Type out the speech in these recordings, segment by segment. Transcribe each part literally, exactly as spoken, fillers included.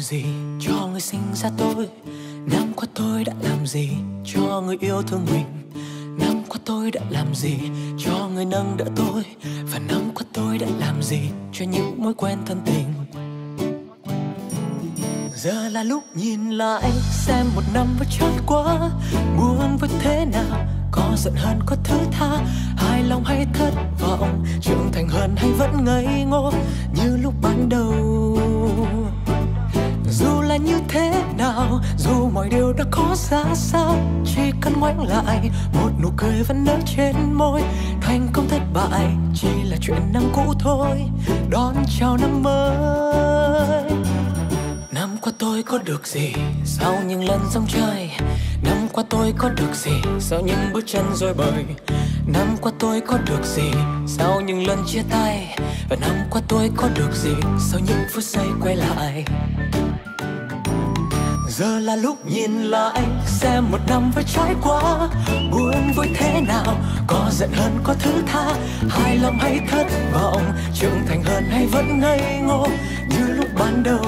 gì cho người sinh ra tôi? Năm qua tôi đã làm gì cho người yêu thương mình? Năm qua tôi đã làm gì cho người nâng đỡ tôi? Và năm qua tôi đã làm gì cho những mối quen thân tình? Giờ là lúc nhìn lại xem một năm vừa trôi qua, buồn với thế nào, có giận hờn có thứ tha, hài lòng hay thất vọng, trưởng thành hơn hay vẫn ngây ngô như lúc ban đầu. Dù là như thế nào, dù mọi điều đã có ra sao, chỉ cần ngoảnh lại một nụ cười vẫn nở trên môi. Thành công thất bại chỉ là chuyện năm cũ thôi, đón chào năm mới. Năm qua tôi có được gì sau những lần sóng chơi? Năm qua tôi có được gì sau những bước chân rối bời? Năm qua tôi có được gì sau những lần chia tay? Và năm qua tôi có được gì sau những phút giây quay lại? Giờ là lúc nhìn lại xem một năm vừa trải qua, buồn vui thế nào, có giận hơn có thứ tha, hài lòng hay thất vọng, trưởng thành hơn hay vẫn ngây ngô như lúc ban đầu.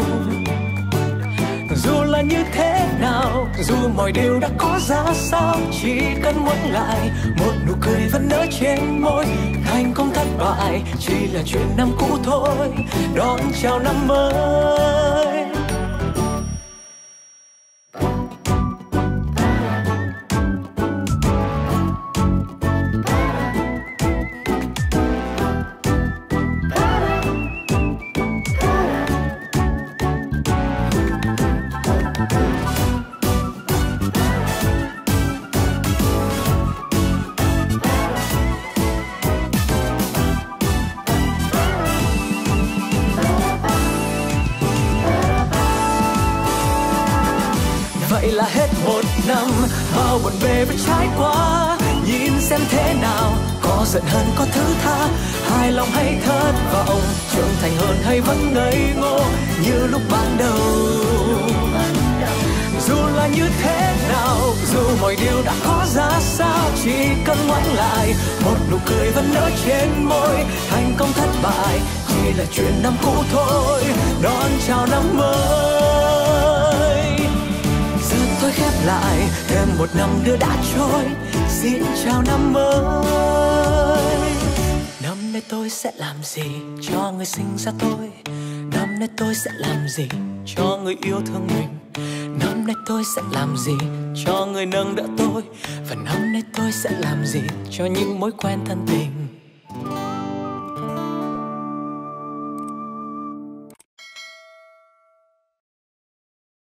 Dù là như thế nào, dù mọi điều đã có ra sao, chỉ cần ngoảnh lại một nụ cười vẫn nở trên môi. Thành công thất bại chỉ là chuyện năm cũ thôi, đón chào năm mới. Vậy là hết một năm, bao buồn bề vẫn trải qua. Nhìn xem thế nào, có giận hơn có thứ tha, hài lòng hay thất vọng, trưởng thành hơn hay vẫn ngây ngô như lúc ban đầu. Dù là như thế nào, dù mọi điều đã có ra sao, chỉ cần ngoảnh lại một nụ cười vẫn nở trên môi. Thành công thất bại chỉ là chuyện năm cũ thôi, đón chào năm mới. Tôi khép lại thêm một năm nữa đã trôi, xin chào năm mới. Năm nay tôi sẽ làm gì cho người sinh ra tôi? Năm nay tôi sẽ làm gì cho người yêu thương mình? Năm nay tôi sẽ làm gì cho người nâng đỡ tôi? Và năm nay tôi sẽ làm gì cho những mối quen thân tình?